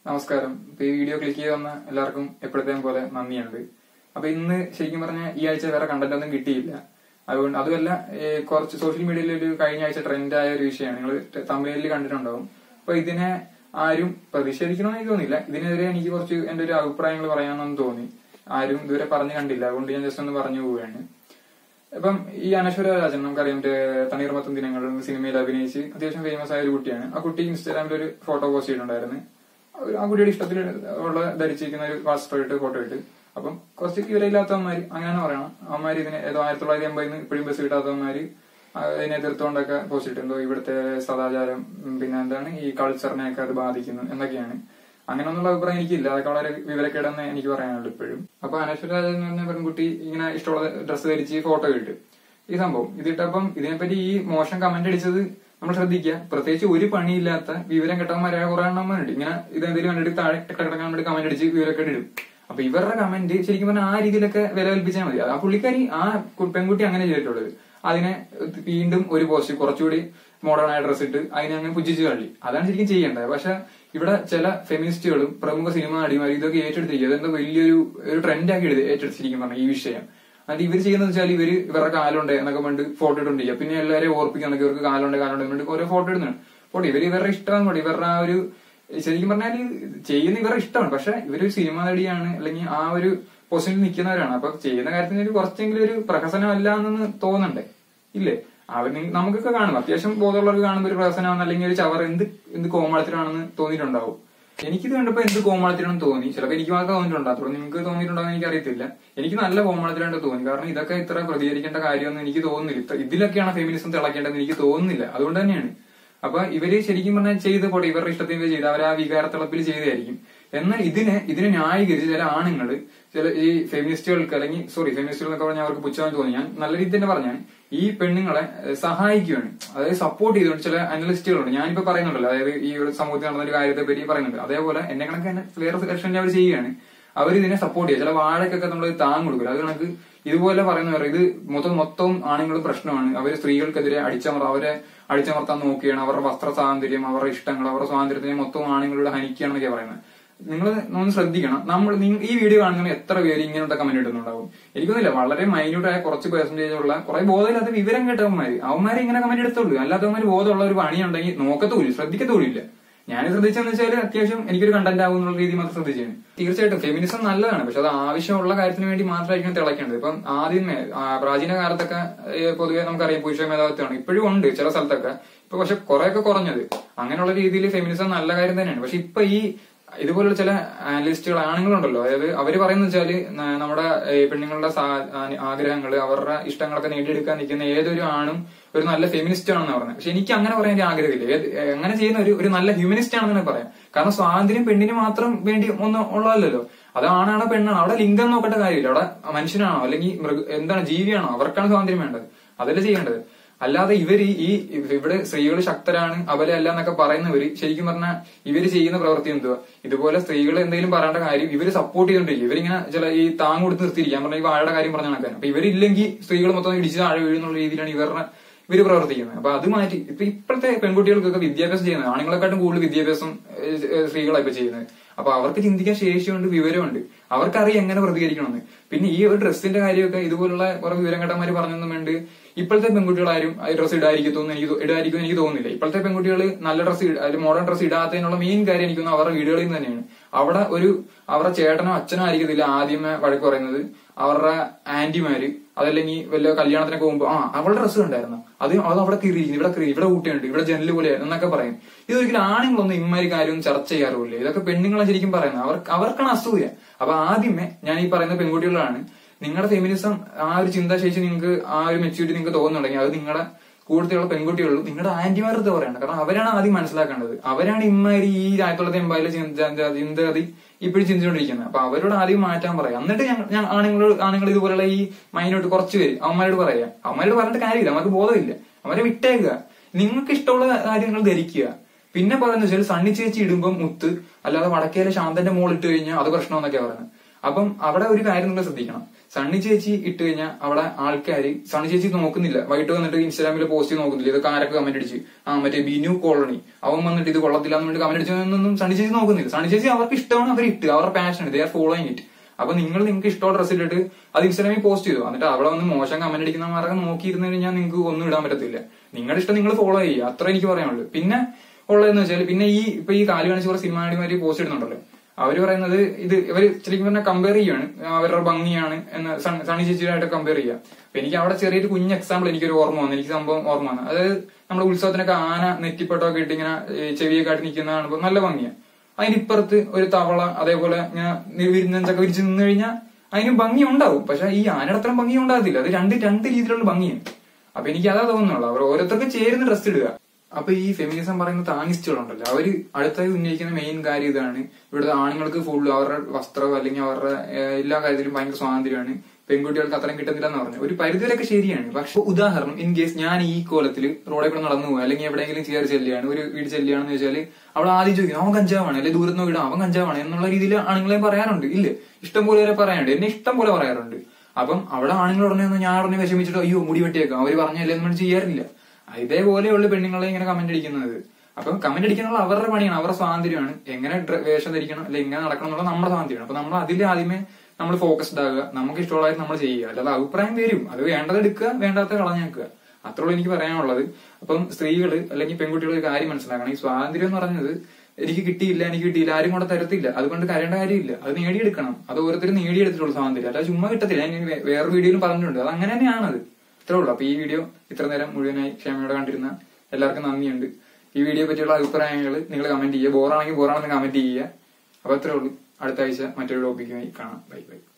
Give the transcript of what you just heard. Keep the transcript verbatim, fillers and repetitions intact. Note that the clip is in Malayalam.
നമസ്കാരം. ഇപ്പൊ ഈ വീഡിയോ ക്ലിക്ക് ചെയ്ത് വന്ന എല്ലാവർക്കും എപ്പോഴത്തേം പോലെ നന്ദിയുണ്ട്. അപ്പൊ ഇന്ന് ശരിക്കും പറഞ്ഞാൽ ഈ ആഴ്ച വേറെ കണ്ടന്റ് ഒന്നും കിട്ടിയില്ല. അതുകൊണ്ട് അതുമല്ല, കുറച്ച് സോഷ്യൽ മീഡിയയിൽ ഒരു കഴിഞ്ഞ ആഴ്ച ട്രെൻഡ് ആയ ഒരു വിഷയമാണ്, നിങ്ങൾ തമിഴിൽ കണ്ടിട്ടുണ്ടാവും. അപ്പൊ ഇതിനെ ആരും പ്രതിഷേധിക്കണമെന്ന് എനിക്ക് തോന്നിയില്ല. ഇതിനെതിരെ എനിക്ക് കുറച്ച് എന്റെ ഒരു അഭിപ്രായങ്ങൾ പറയാമെന്ന് തോന്നി. ആരും ഇതുവരെ പറഞ്ഞു കണ്ടില്ല, അതുകൊണ്ട് ഞാൻ ജസ്റ്റ് ഒന്ന് പറഞ്ഞു പോവുകയാണ്. ഇപ്പം ഈ യശ്വരവരാജൻ നമുക്കറിയാം, തണ്ണീർമത്തൻ ദിനങ്ങൾ സിനിമയിൽ അഭിനയിച്ച് അത്യാവശ്യം ഫേമസ് ആയ ഒരു കുട്ടിയാണ്. ആ കുട്ടി ഇൻസ്റ്റാഗ്രാമിൽ ഒരു ഫോട്ടോ പോസ്റ്റ് ചെയ്തിട്ടുണ്ടായിരുന്നു. ആ കുട്ടിയുടെ ഇഷ്ടത്തിൽ ഉള്ള ധരിച്ചിരിക്കുന്ന ഒരു വസ്ത്രം ഇട്ട് ഫോട്ടോ ഇട്ട്. അപ്പം കുറച്ച് വിലയില്ലാത്തവന്മാര്, അങ്ങനെ പറയണം, അവന്മാര് ഇതിനെ ഏതോ ആയിരത്തി തൊള്ളായിരത്തി എൺപതിന് ഇപ്പോഴും ബസ് കിട്ടാത്തവന്മാര് അതിനെ എതിർത്തുകൊണ്ടൊക്കെ പോസ്റ്റ് ഇട്ടെന്തോ ഇവിടുത്തെ സദാചാരം പിന്നെ എന്താണ് ഈ കൾച്ചറിനെയൊക്കെ അത് ബാധിക്കുന്നു എന്നൊക്കെയാണ്. അങ്ങനെയൊന്നുള്ള അഭിപ്രായം എനിക്കില്ല. അതൊക്കെ വളരെ വിവരക്കേടെന്ന് എനിക്ക് പറയാനുള്ളൂ ഇപ്പോഴും. അപ്പൊ അനശ്വരാജൻ എന്ന് പറഞ്ഞ പെൺകുട്ടി ഇങ്ങനെ ഇഷ്ടമുള്ള ഡ്രസ്സ് ധരിച്ച് ഫോട്ടോ ഇട്ട് ഈ സംഭവം ഇതിട്ടപ്പം ഇതിനെപ്പറ്റി ഈ മോശം കമന്റ് അടിച്ചത് നമ്മൾ ശ്രദ്ധിക്കുക. പ്രത്യേകിച്ച് ഒരു പണിയില്ലാത്ത വിവരം കെട്ടവന്മാരായ കുറെ എണ്ണന്മാരുണ്ട്. ഇങ്ങനെ ഇതെന്തെങ്കിലും കണ്ടിട്ട് താഴെ ടക്കടക്കാൻ വേണ്ടി കമന്റ് അടിച്ച് വിവരമൊക്കെ ഇടും. അപ്പൊ ഇവരുടെ കമന്റ് ശരിക്കും പറഞ്ഞാൽ ആ രീതിയിലൊക്കെ വില കൽപ്പിച്ചാൽ മതി. ആ പുള്ളിക്കാരി ആ പെൺകുട്ടി അങ്ങനെ ചെയ്തിട്ടുള്ളത്. അതിനെ വീണ്ടും ഒരു പോസ്റ്റ് കുറച്ചുകൂടി മോഡേൺ ആയ ഡ്രസ് ഇട്ട് അതിനെ അങ്ങനെ പുച്ഛിച്ച് തള്ളി. അതാണ് ശരിക്കും ചെയ്യേണ്ടത്. പക്ഷെ ഇവിടെ ചില ഫെമിനിസ്റ്റുകളും പ്രമുഖ സിനിമ നടിമാരും ഇതൊക്കെ ഏറ്റെടുത്തിരിക്കുക. അതെന്താ വലിയൊരു ഒരു ട്രെൻഡാക്കി ഏറ്റെടുത്തിരിക്കും പറഞ്ഞ ഈ വിഷയം. അത് ഇവർ ചെയ്യുന്നത് വെച്ചാൽ ഇവര് ഇവരുടെ കാലുണ്ട് എന്നൊക്കെ വേണ്ടി ഫോട്ടോ ഇട്ടുണ്ടിരിക്കുക. പിന്നെ എല്ലാവരെയും ഓർപ്പിക്കുന്നൊക്കെ ഇവർക്ക് കാലുണ്ട് കാലുണ്ട് വേണ്ടി ഓരോ ഫോട്ടോ ഇടുന്നതാണ്. പോട്ടെ, ഇവര് ഇവരുടെ ഇഷ്ടമാണ് കൂടി. ഇവരുടെ ആ ഒരു ശരിക്കും പറഞ്ഞാൽ ചെയ്യുന്ന ഇവരുടെ ഇഷ്ടമാണ്. പക്ഷെ ഇവരൊരു സിനിമ നടിയാണ്, അല്ലെങ്കിൽ ആ ഒരു പൊസിഷനിൽ നിൽക്കുന്നവരാണ്. അപ്പൊ ചെയ്യുന്ന കാര്യത്തിന് കുറച്ചെങ്കിലും ഒരു പ്രഹസനമല്ല എന്ന് തോന്നണ്ടേ? ഇല്ലേ? അവർ നമുക്കൊക്കെ കാണും, അത്യാവശ്യം ബോധമുള്ളവർക്ക് കാണുമ്പോൾ ഒരു പ്രഹസനമാണ്, അല്ലെങ്കിൽ ഒരു ചവർ എന്ത് എന്ത് കോമാളത്തിലാണെന്ന് തോന്നിയിട്ടുണ്ടാവും. എനിക്കിത് കണ്ടപ്പോ എന്ത് കോമാളത്തിലാണെന്ന് തോന്നി. ചിലപ്പോൾ എനിക്ക് മാത്രമേ തോന്നിയിട്ടുണ്ടാകത്തുള്ളൂ, നിങ്ങൾക്ക് തോന്നിയിട്ടുണ്ടോ എനിക്ക് അറിയത്തില്ല. എനിക്ക് നല്ല കോമാളത്തിലാണ്ട് തോന്നി. കാരണം ഇതൊക്കെ ഇത്ര പ്രതികരിക്കേണ്ട കാര്യമൊന്നും എനിക്ക് തോന്നുന്നില്ല. ഇതിലൊക്കെയാണ് ഫെമിനിസം തിളക്കേണ്ടതെന്ന് എനിക്ക് തോന്നുന്നില്ല. അതുകൊണ്ട് തന്നെയാണ്. അപ്പൊ ഇവര് ശരിക്കും പറഞ്ഞാൽ ചെയ്ത് പോട്ടെ, ഇവരുടെ ഇഷ്ടത്തിന് ചെയ്ത് അവർ ആ വികാരത്തിളപ്പിൽ ചെയ്തായിരിക്കും. എന്നാൽ ഇതിനെ ഇതിനെ ന്യായീകരിച്ച് ചില ആണുങ്ങള്, ചില ഈ ഫെമിനിസ്റ്റുകൾക്ക് അല്ലെങ്കിൽ സോറി ഫെമിനിസ്റ്റുകൾ എന്നൊക്കെ പറഞ്ഞാൽ അവർക്ക് പുച്ഛമാണെന്ന് തോന്നി. ഞാൻ നല്ല രീതിയിൽ തന്നെ പറഞ്ഞാൽ ഈ പെണ്ണുങ്ങളെ സഹായിക്കുകയാണ്, അതായത് സപ്പോർട്ട് ചെയ്തുകൊണ്ട് ചില അനലിസ്റ്റുകളുണ്ട്. ഞാനിപ്പോ പറയുന്നുണ്ടല്ലോ, അതായത് ഈ ഒരു സമൂഹത്തിൽ നടന്ന ഒരു കാര്യത്തെ പറ്റി പറയുന്നുണ്ട്. അതേപോലെ എന്നെ കണക്ക് തന്നെ വേറെ സെക്ഷനിൽ അവർ ചെയ്യുകയാണ്. അവർ ഇതിനെ സപ്പോർട്ട് ചെയ്യുക. ചില വാഴക്കൊക്കെ നമ്മൾ താങ്ങ് കൊടുക്കില്ല. അത് കണക്ക് ഇതുപോലെ പറയുന്നവർ ഇത് മൊത്തം മൊത്തം ആണുങ്ങൾ പ്രശ്നമാണ്. അവര് സ്ത്രീകൾക്കെതിരെ അടിച്ചമർ അവരെ അടിച്ചമർത്താൻ നോക്കുകയാണ്. അവരുടെ വസ്ത്ര സ്വാതന്ത്ര്യം, അവരുടെ ഇഷ്ടങ്ങൾ, അവരുടെ സ്വാതന്ത്ര്യത്തിനെ മൊത്തം ആണുങ്ങളുടെ ഹനിക്കുകയാണെന്നൊക്കെ പറയുന്നത്. നിങ്ങൾ ഒന്ന് ശ്രദ്ധിക്കണം. നമ്മൾ ഈ വീഡിയോ കാണുന്ന എത്ര പേര് ഇങ്ങനത്തെ കമന്റ് ഇടുന്നുണ്ടാവും? എനിക്കൊന്നുമില്ല, വളരെ മൈന്യൂട്ട് ആയ കുറച്ച് പെർസെന്റേജ് ഉള്ള കുറെ ബോധമില്ലാത്ത വിവരം കേട്ടവന്മാര് അവന്മാരെ ഇങ്ങനെ കമന്റ് എടുത്തുള്ളൂ. അല്ലാത്തവന്മാര് ബോധമുള്ള ഒരു പണിയുണ്ടെങ്കിൽ നോക്കത്തുമില്ല, ശ്രദ്ധിക്കത്തുമില്ല. ഞാൻ ശ്രദ്ധിച്ചെന്ന് വെച്ചാൽ അത്യാവശ്യം എനിക്കൊരു കണ്ടന്റ് ആവും എന്നുള്ള രീതി മാത്രം ശ്രദ്ധിച്ചാണ്. തീർച്ചയായിട്ടും ഫെമിനിസം നല്ലതാണ്, പക്ഷെ അത് ആവശ്യമുള്ള കാര്യത്തിന് വേണ്ടി മാത്രമായിരിക്കും തിളക്കേണ്ടത്. ഇപ്പം ആദ്യമേ പ്രാചീന കാലത്തൊക്കെ പൊതുവെ നമുക്കറിയാം പുരുഷ മേധാവിത്വമാണ്. ഇപ്പോഴും ഉണ്ട് ചില സ്ഥലത്തൊക്കെ, ഇപ്പൊ പക്ഷെ കുറെയൊക്കെ കുറഞ്ഞത്. അങ്ങനെയുള്ള രീതിയിൽ ഫെമിനിസം നല്ല കാര്യം തന്നെയാണ്. പക്ഷെ ഇപ്പൊ ഈ ഇതുപോലുള്ള ചില അനലിസ്റ്റുകൾ ആണുങ്ങളുണ്ടല്ലോ, അതായത് അവര് പറയുന്നത് വെച്ചാല് നമ്മുടെ പെണ്ണുങ്ങളുടെ ആഗ്രഹങ്ങള്, അവരുടെ ഇഷ്ടങ്ങളൊക്കെ നേടിയെടുക്കാൻ നിൽക്കുന്ന ഏതൊരു ആണും ഒരു നല്ല ഫെമിനിസ്റ്റ് ആണെന്ന് പറഞ്ഞത്. പക്ഷെ എനിക്ക് അങ്ങനെ പറയാൻ ആഗ്രഹമില്ല. അങ്ങനെ ചെയ്യുന്ന ഒരു ഒരു നല്ല ഹ്യൂമനിസ്റ്റ് ആണെന്ന് പറയാം. കാരണം സ്വാതന്ത്ര്യം പെണ്ണിന് മാത്രം വേണ്ടി ഒന്നും ഉള്ളതല്ലോ. അത് ആണാണോ പെണ്ണാണോ, അവിടെ ലിംഗം നോക്കേണ്ട കാര്യമില്ല. അവിടെ മനുഷ്യനാണോ അല്ലെങ്കിൽ മൃഗ എന്താണ് ജീവിയാണോ, അവർക്കാണ് സ്വാതന്ത്ര്യം വേണ്ടത്. അതല്ലേ ചെയ്യേണ്ടത്. അല്ലാതെ ഇവര് ഈ ഇവിടെ സ്ത്രീകൾ ശക്തരാണ് അബലയല്ല എന്നൊക്കെ പറയുന്നവര് ശരിക്കും പറഞ്ഞാൽ ഇവര് ചെയ്യുന്ന പ്രവൃത്തി എന്തുവാ? ഇതുപോലെ സ്ത്രീകൾ എന്തെങ്കിലും പറയേണ്ട കാര്യം ഇവര് സപ്പോർട്ട് ചെയ്തോണ്ടിരിക്കും. ഇവരിങ്ങനെ ചില ഈ താങ് കൊടുത്ത് നിർത്തിയിരിക്കാൻ പറഞ്ഞാൽ ഈ വാഴയുടെ കാര്യം പറഞ്ഞ കണക്കാൻ. അപ്പൊ ഇവരില്ലെങ്കിൽ സ്ത്രീകൾ മൊത്തം ഇടിച്ച് താഴെ വീഴുന്നുള്ള രീതിയിലാണ് ഇവരുടെ ഇവര് പ്രവർത്തിക്കുന്നത്. അപ്പൊ അത് മാറ്റി ഇപ്പൊ ഇപ്പോഴത്തെ പെൺകുട്ടികൾക്കൊക്കെ വിദ്യാഭ്യാസം ചെയ്യുന്നത് ആണുങ്ങളെക്കാട്ടും കൂടുതൽ വിദ്യാഭ്യാസം സ്ത്രീകളാണ് ഇപ്പൊ ചെയ്യുന്നത്. അപ്പൊ അവർക്ക് ചിന്തിക്കാൻ ശേഷിയുണ്ട്, വിവരമുണ്ട്, അവർക്കറിയാം എങ്ങനെ പ്രതികരിക്കണമെന്ന്. പിന്നെ ഈ ഒരു ഡ്രസ്സിന്റെ കാര്യമൊക്കെ ഇതുപോലുള്ള കുറെ വിവരം കേട്ടന്മാര് പറഞ്ഞൊന്നും വേണ്ട. ഇപ്പോഴത്തെ പെൺകുട്ടികളാരും ഡ്രസ്സ് ഇടായിരിക്കും എനിക്ക് ഇടായിരിക്കും എനിക്ക് തോന്നുന്നില്ല. ഇപ്പോഴത്തെ പെൺകുട്ടികൾ നല്ല ഡ്രസ്സ് അല്ലെങ്കിൽ മോഡേൺ ഡ്രസ്സ് ഇടാത്തതിനുള്ള മെയിൻ കാര്യം എനിക്ക് തോന്നുന്നു അവരുടെ വീടുകളിൽ നിന്ന് തന്നെയാണ്. അവിടെ ഒരു അവരുടെ ചേട്ടനോ അച്ഛനോ ആയിരിക്കത്തില്ല ആദ്യമേ വഴക്ക് പറയുന്നത്, അവരുടെ ആന്റിമാര് അതല്ലെങ്കിൽ വല്ല കല്യാണത്തിനൊക്കെ പോകുമ്പോ ആ അവളുടെ ഡ്രസ്സ് ഉണ്ടായിരുന്നു, അത് അത് അവിടെ കീറിയിരിക്കുന്നു, ഇവിടെ കീറി, ഇവിടെ ഊട്ടിയുണ്ട്, ഇവിടെ ജനല് പോലെയായിരുന്നു എന്നൊക്കെ പറയും. ഇതൊരിക്കലും ആണുങ്ങളൊന്നും ഇമ്മാരി കാര്യമൊന്നും ചർച്ച ചെയ്യാറുമില്ല. ഇതൊക്കെ പെണ്ണുങ്ങളെ ശരിക്കും പറയുന്നത്. അവർക്ക് അവർക്കാണ് അസൂയ. അപ്പൊ ആദ്യമേ ഞാൻ ഈ പറയുന്ന പെൺകുട്ടികളാണ്, നിങ്ങളുടെ ഫെമിനിസം ആ ഒരു ചിന്താശേഷി നിങ്ങൾക്ക് ആ ഒരു മെച്യൂരിറ്റി നിങ്ങൾക്ക് തോന്നുന്നുണ്ടെങ്കിൽ അത് നിങ്ങളുടെ കൂടുതലുള്ള പെൺകുട്ടികളും നിങ്ങളുടെ ആന്റിമാരത്തെ പറയണം. കാരണം അവരാണ് ആദ്യം മനസ്സിലാക്കേണ്ടത്. അവരാണ് ഇമ്മാരി ഈ ആയിരത്തി തൊള്ളായിരത്തി എൺപതിലെ ചിന്താഗതി ഇപ്പോഴും ചിന്തിച്ചുകൊണ്ടിരിക്കുന്നത്. അപ്പൊ അവരോട് ആദ്യം മാറ്റാൻ പറയാം. എന്നിട്ട് ഞാൻ ആണുങ്ങളോട് ആണുങ്ങൾ ഇതുപോലുള്ള ഈ മൈനോട്ട് കുറച്ച് പേര് അവന്മാരോട് പറയാം. അവന്മാരോട് പറഞ്ഞിട്ട് കാര്യമില്ല, അവർക്ക് ബോധമില്ല, അവരെ വിട്ടേക്കുക. നിങ്ങൾക്ക് ഇഷ്ടമുള്ള കാര്യങ്ങൾ ധരിക്കുക. പിന്നെ പറയുന്നത് വെച്ചാൽ സണ്ണി ചേച്ചി ഇടുമ്പോൾ മുത്ത്, അല്ലാതെ വടക്കേലെ ശാന്തന്റെ മോൾ ഇട്ട് കഴിഞ്ഞാൽ അത് പ്രശ്നമെന്നൊക്കെ പറയുന്നത്. അപ്പം അവിടെ ഒരു കാര്യം നിങ്ങൾ ശ്രദ്ധിക്കണം. സണ്ണി ചേച്ചി ഇട്ട് കഴിഞ്ഞാൽ അവിടെ ആൾക്കാര് സണ്ണി ചേച്ചി നോക്കുന്നില്ല. വൈകിട്ട് വന്നിട്ട് ഇൻസ്റ്റാഗ്രാമിൽ പോസ്റ്റ് നോക്കുന്നില്ല. ഇതൊക്കെ ആരൊക്കെ കമന്റ് അടിച്ച് ആ മറ്റേ ബിനു കോളനി അവൻ വന്നിട്ട് ഇത് കൊള്ളത്തില്ല എന്ന് കമന്റ് അടിച്ചതൊന്നും സണ്ണി ചേച്ചി നോക്കുന്നില്ല. സണ്ണി ചേച്ചി അവർക്ക് ഇഷ്ടമാണ്, അവർ ഇട്ട് അവരുടെ passion, they are following it. അപ്പൊ നിങ്ങൾ നിങ്ങൾക്ക് ഇഷ്ടമുള്ള ഡ്രസ് ഇട്ടിട്ട് അത് ഇൻസ്റ്റാഗ്രാമിൽ പോസ്റ്റ് ചെയ്തു, എന്നിട്ട് അവിടെ വന്ന് മോശം കമന്റ് അടിക്കുന്നവരൊക്കെ നോക്കിയിരുന്നു കഴിഞ്ഞാൽ നിങ്ങൾക്ക് ഒന്നും ഇടാൻ പറ്റത്തില്ല. നിങ്ങളുടെ ഇഷ്ടം നിങ്ങൾ ഫോളോ ചെയ്യുക, അത്ര എനിക്ക് പറയാനുള്ളൂ. പിന്നെ ഉള്ളതെന്ന് വെച്ചാൽ പിന്നെ ഈ ഇപ്പൊ ഈ കാല് കാണിച്ച് കുറെ സിനിമ നടിമാര് പോസ്റ്റ് ഇടുന്നുണ്ടല്ലോ, അവര് പറയുന്നത് ഇത് ഇവര് ശരിക്കും പറഞ്ഞാൽ കമ്പയർ ചെയ്യാണ്, അവരുടെ ഭംഗിയാണ് എന്ന് സണ്ണി ചേച്ചിയായിട്ട് കമ്പയർ ചെയ്യുക. അപ്പൊ എനിക്ക് അവിടെ ചെറിയൊരു കുഞ്ഞ് എക്സാമ്പിൾ എനിക്കൊരു ഓർമ്മ വന്നു, എനിക്ക് സംഭവം ഓർമ്മ വന്നു. അതായത് നമ്മുടെ ഉത്സവത്തിനൊക്കെ ആന നെറ്റിപ്പെട്ടൊക്കെ ഇട്ട് ഇങ്ങനെ ചെവിയൊക്കെ ആയിട്ട് നിൽക്കുന്ന കാണുമ്പോൾ നല്ല ഭംഗിയാണ്. അതിനിപ്പുറത്ത് ഒരു തവള അതേപോലെ ഇങ്ങനെ വിരിഞ്ഞൊക്കെ വിരിച്ച് നിന്ന് കഴിഞ്ഞാൽ അതിന് ഭംഗി ഉണ്ടാവും. പക്ഷെ ഈ ആനയുടെ അത്രയും ഭംഗി ഉണ്ടാകത്തില്ല. അത് രണ്ട് രണ്ട് രീതിയിലുള്ള ഭംഗിയാണ്. അപ്പൊ എനിക്ക് അതാ തോന്നുന്നുള്ളൂ, അവർ ഓരോരുത്തർക്ക് ചേരുന്ന ഡ്രസ് ഇടുക. അപ്പൊ ഈ ഫെമിനിസം പറയുന്ന താങ്ങിസ്റ്റുകളുണ്ടല്ലോ, അവര് അടുത്തായി ഉന്നയിക്കുന്ന മെയിൻ കാര്യം ഇതാണ്, ഇവിടുത്തെ ആണുങ്ങൾക്ക് ഫുള്ള് അവരുടെ വസ്ത്രം അല്ലെങ്കിൽ അവരുടെ എല്ലാ കാര്യത്തിലും ഭയങ്കര സ്വാതന്ത്ര്യമാണ്, പെൺകുട്ടികൾക്ക് അത്രയും കിട്ടുന്നില്ല എന്ന് പറഞ്ഞു. ഒരു പരിധിവരെയൊക്കെ ശരിയാണ്. പക്ഷെ ഉദാഹരണം ഇൻ കേസ് ഞാൻ ഈ കോലത്തിൽ റോഡിൽ കൂടെ നടന്നു പോകുക അല്ലെങ്കിൽ എവിടെയെങ്കിലും കയറി ചെല്ലുകയാണ്, ഒരു വീട് ചെല്ലുകയാണെന്ന് വെച്ചാൽ അവിടെ ആദ്യം ചോദിക്കും അവൻ കഞ്ചാവാണ് അല്ലെങ്കിൽ ദൂരത്ത് നിന്ന് വിടാം അവൻ കഞ്ചാവാണ് എന്നുള്ള രീതിയിൽ ആണുങ്ങളെ പറയാറുണ്ട്. ഇല്ല, ഇഷ്ടം പോലെ വരെ പറയാറുണ്ട്, എന്നെ ഇഷ്ടം പോലെ പറയാറുണ്ട്. അപ്പം അവിടെ ആണുങ്ങൾ ഉടനെ ഒന്ന് ഞാൻ ഉടനെ വിഷമിച്ചിട്ട് അയ്യോ മുടി വെട്ടിയേക്കാം അവര് പറഞ്ഞല്ലേ നമ്മൾ ചെയ്യാറില്ല. ഇതേപോലെയുള്ള പെണ്ണുങ്ങളെ ഇങ്ങനെ കമന്റ് അടിക്കുന്നത്. അപ്പം കമന്റ് അടിക്കാനുള്ള അവരുടെ പണിയാണ്, അവരുടെ സ്വാതന്ത്ര്യമാണ്. എങ്ങനെ വേഷം ധരിക്കണം അല്ലെങ്കിൽ എങ്ങനെ നടക്കണം എന്നുള്ള നമ്മുടെ സ്വാതന്ത്ര്യമാണ്. അപ്പൊ നമ്മൾ അതിൽ ആദ്യമേ നമ്മൾ ഫോക്കസ്ഡ് ആകുക, നമുക്ക് ഇഷ്ടമുള്ളതായിട്ട് നമ്മൾ ചെയ്യുക. അല്ലാതെ അഭിപ്രായം വരും, അത് വേണ്ടത് എടുക്കുക, വേണ്ടാത്ത കളഞ്ഞേക്കുക. അത്രയുള്ളൂ എനിക്ക് പറയാനുള്ളത്. അപ്പം സ്ത്രീകള് അല്ലെങ്കിൽ പെൺകുട്ടികൾ ഒരു കാര്യം മനസ്സിലാക്കണം, ഈ സ്വാതന്ത്ര്യം എന്ന് പറഞ്ഞത് എനിക്ക് കിട്ടിയില്ല എനിക്ക് കിട്ടിയില്ല ആരും കൂടെ തരത്തില്ല, അതുകൊണ്ട് കരയേണ്ട കാര്യമില്ല. അത് നേടിയെടുക്കണം, അത് ഓരോരുത്തരും നേടിയെടുത്തിട്ടുള്ള സ്വാതന്ത്ര്യം, അല്ലാതെ ചുമ്മാ കിട്ടത്തില്ല. ഞാൻ വേറെ വീഡിയോയിലും പറഞ്ഞിട്ടുണ്ട്, അത് അങ്ങനെ തന്നെയാണത്. ഇത്രേ ഉള്ളൂ. അപ്പൊ ഈ വീഡിയോ ഇത്ര നേരം മുഴുവനായി ക്ഷമയോടെ കണ്ടിരുന്ന എല്ലാവർക്കും നന്ദിയുണ്ട്. ഈ വീഡിയോ പറ്റിയുള്ള അഭിപ്രായങ്ങൾ നിങ്ങൾ കമന്റ് ചെയ്യുക, ബോറാണെങ്കിൽ ബോറാണെന്ന് കമന്റ് ചെയ്യുക. അപ്പൊ അത്രേ ഉള്ളൂ. അടുത്ത ആഴ്ച മറ്റൊരു ടോപ്പിക്കുമായി കാണാം. Bye by.